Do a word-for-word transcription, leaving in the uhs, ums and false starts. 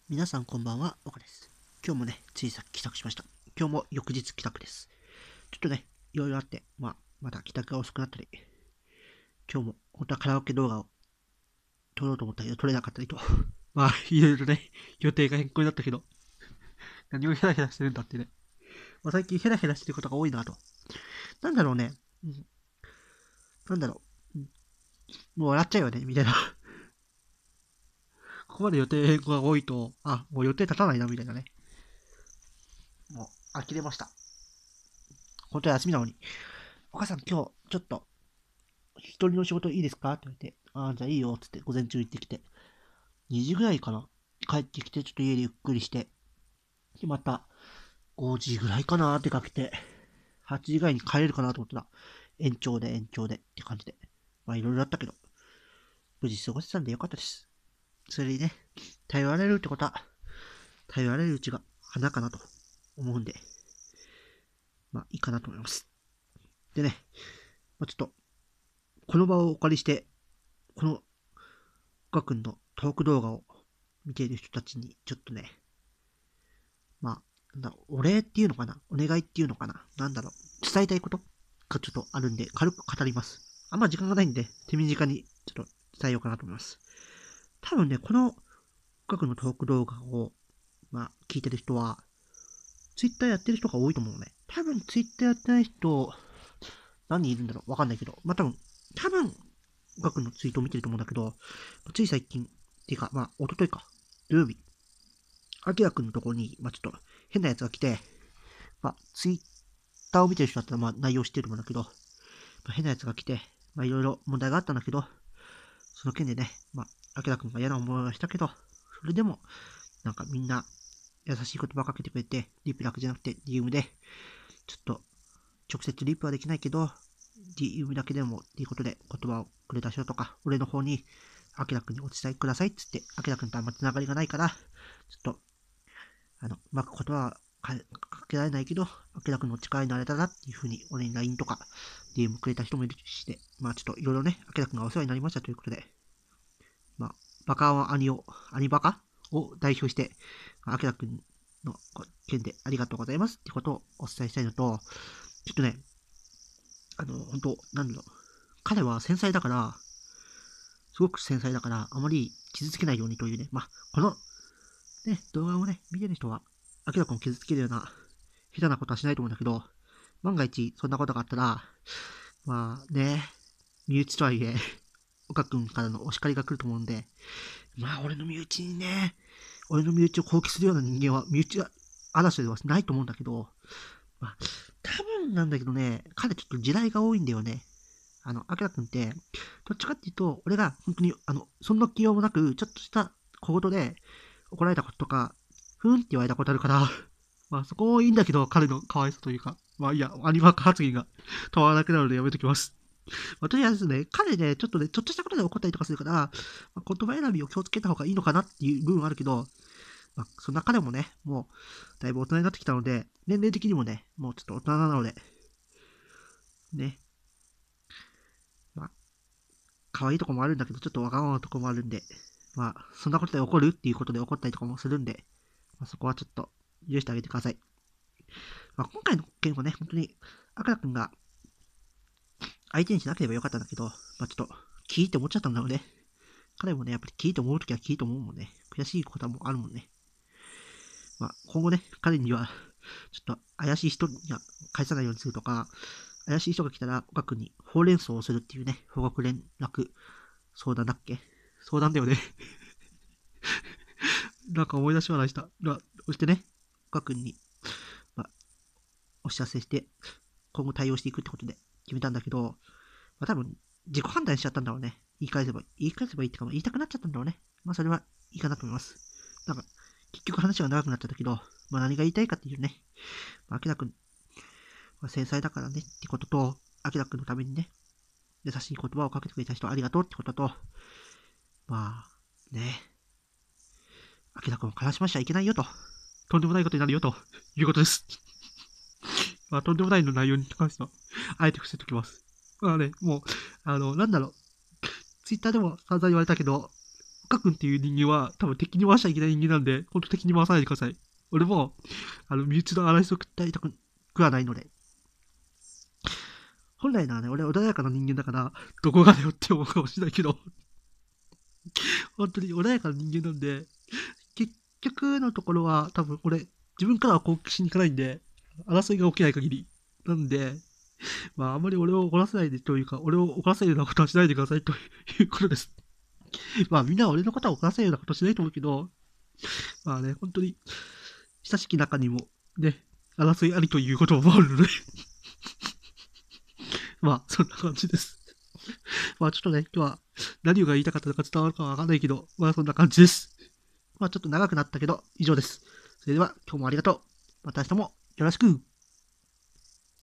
皆さんこんばんは、岡です。今日もね、ついさっき帰宅しました。今日も翌日帰宅です。ちょっとね、いろいろあって、まあ、また帰宅が遅くなったり、今日も本当はカラオケ動画を撮ろうと思ったけど撮れなかったりと、まあ、いろいろね、予定が変更になったけど、何をヘラヘラしてるんだってね。まあ、最近ヘラヘラしてることが多いなと。なんだろうね、うん、なんだろう、うん、もう笑っちゃうよね、みたいな。ここまで予定変更が多いと、あ、もう予定立たないな、みたいなね。もう、呆れました。本当は休みなのに。お母さん今日、ちょっと、一人の仕事いいですかって言われて、ああ、じゃあいいよ、つって午前中行ってきて、にじぐらいかな帰ってきて、ちょっと家でゆっくりして、で、またごじぐらいかなってかけて、はちじぐらいに帰れるかなと思ったら、延長で延長でって感じで。まあいろいろあったけど、無事過ごせたんでよかったです。それにね、頼られるってことは、頼られるうちが花かなと思うんで、まあいいかなと思います。でね、まあ、ちょっと、この場をお借りして、この岡くんのトーク動画を見ている人たちに、ちょっとね、まあ、なんだろう、お礼っていうのかな、お願いっていうのかな、なんだろう、伝えたいことがちょっとあるんで、軽く語ります。あんま時間がないんで、手短にちょっと伝えようかなと思います。多分ね、この学のトーク動画を、まあ、聞いてる人は、ツイッターやってる人が多いと思うのね。多分ツイッターやってない人、何人いるんだろうわかんないけど、まあ多分、多分、学のツイートを見てると思うんだけど、つい最近、っていうか、まあ、一昨日か、土曜日、アキラくんのところに、まあちょっと変なやつが来て、まあ、ツイッターを見てる人だったら、まあ、内容知ってると思うんだけど、まあ、変なやつが来て、まあ、いろいろ問題があったんだけど、その件でね、まあ、アキラくんが嫌な思いをしたけど、それでも、なんかみんな、優しい言葉をかけてくれて、リップだけじゃなくて、ディーエム で、ちょっと、直接リップはできないけど、ディーエム だけでもっていうことで言葉をくれた人とか、俺の方に、アキラくんにお伝えくださいっつって、アキラくんとあんまつながりがないから、ちょっと、あの、うまく言葉はかけられないけど、アキラくんの力になれたらっていうふうに、俺に ライン とか、ディーエム くれた人もいるしで、まあちょっといろいろね、アキラくんがお世話になりましたということで、まあ、バカは兄を、兄バカを代表して、アキラくんの件でありがとうございますってことをお伝えしたいのと、ちょっとね、あの、本当なんだろう、彼は繊細だから、すごく繊細だから、あまり傷つけないようにというね、まあ、この、ね、動画をね、見てる人は、明らかに傷つけるような、下手なことはしないと思うんだけど、万が一、そんなことがあったら、まあね、身内とはいえ、岡くんからのお叱りが来ると思うんで、まあ、俺の身内にね、俺の身内を攻撃するような人間は、身内争いではないと思うんだけど、まあ、多分なんだけどね、彼ちょっと地雷が多いんだよね。あの、アキラくんって、どっちかっていうと、俺が本当に、あの、そんな気用もなく、ちょっとした小言で怒られたこととか、ふーんって言われたことあるから、まあそこいいんだけど、彼の可愛さというか、まあいいや、アニマ化発言が止まらなくなるのでやめときます。まあ、とりあえずね、彼ね、ちょっとね、ちょっとしたことで怒ったりとかするから、まあ、言葉選びを気をつけた方がいいのかなっていう部分はあるけど、まあ、そんな彼もね、もう、だいぶ大人になってきたので、年齢的にもね、もうちょっと大人なので、ね、まあ、可愛いとこもあるんだけど、ちょっとわがままなとこもあるんで、まあ、そんなことで怒るっていうことで怒ったりとかもするんで、まあ、そこはちょっと許してあげてください。まあ、今回の件はね、本当に、アクラくんが相手にしなければよかったんだけど、まあ、ちょっと、キーって思っちゃったんだろうね。彼もね、やっぱりキーと思うときはキーと思うもんね。悔しいこともあるもんね。まあ、今後ね、彼には、ちょっと怪しい人には返さないようにするとか、怪しい人が来たら、岡君にほうれん草をするっていうね、報告連絡相談だっけ相談だよねなんか思い出し笑いした。まあ、そしてね、岡君に、まあ、お知らせして、今後対応していくってことで決めたんだけど、まあ多分、自己判断しちゃったんだろうね。言い返せば、言い返せばいいってか、言いたくなっちゃったんだろうね。まあそれはいいかなと思います。なんか、結局話が長くなっちゃったけど、まあ何が言いたいかっていうね、まあ、明らかに、まあ、繊細だからねってことと、明らかのためにね、優しい言葉をかけてくれた人ありがとうってことと、まあ、ね、明らかを悲しましちゃいけないよと、とんでもないことになるよということです。まあ、とんでもないの内容に関しては、あえて伏せときます。まあね、もう、あの、なんだろう、ツイッターでも散々言われたけど、 岡君っていう人間は多分敵に回しちゃいけない人間なんで、ほんと敵に回さないでください。俺も、あの、身内の争いを食ったりたくはないので。本来ならね、俺は穏やかな人間だから、どこがだよって思うかもしれないけど、本当に穏やかな人間なんで、結局のところは多分俺、自分からは攻撃しに行かないんで、争いが起きない限り。なんで、まああんまり俺を怒らせないでというか、俺を怒らせるようなことはしないでくださいということです。まあみんなは俺のことは怒らせるようなことはしないと思うけど、まあね、本当に、親しき中にも、ね、争いありということもあるのでまあ、そんな感じです。まあ、ちょっとね、今日は何が言いたかったのか伝わるかはわかんないけど、まあ、そんな感じです。まあ、ちょっと長くなったけど、以上です。それでは、今日もありがとう。また明日もよろしく。